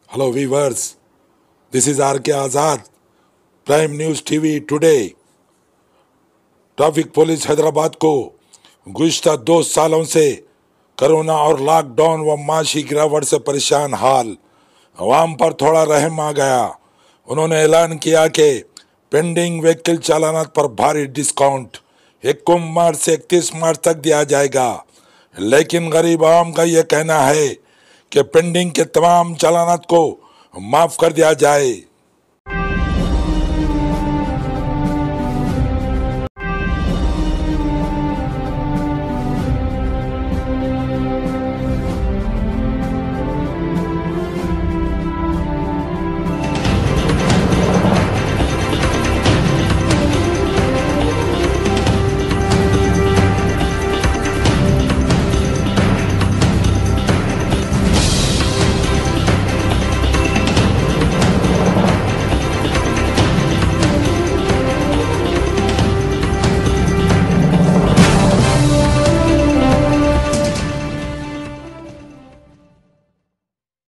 Hello viewers, this is R.K. Azad, Prime News TV today. Traffic police Hyderabad को गुज़िश्ता 2 सालों से कोरोना और लॉकडाउन व माशी गिरावट से परेशान हाल अवाम पर थोड़ा रहम आ गया। उन्होंने ऐलान किया कि पेंडिंग व्हीकल चालानात पर भारी डिस्काउंट 1 मार्च से 31 मार्च तक दिया जाएगा, लेकिन गरीब आवाम का यह कहना है कि पेंडिंग के तमाम चालानात को माफ़ कर दिया जाए।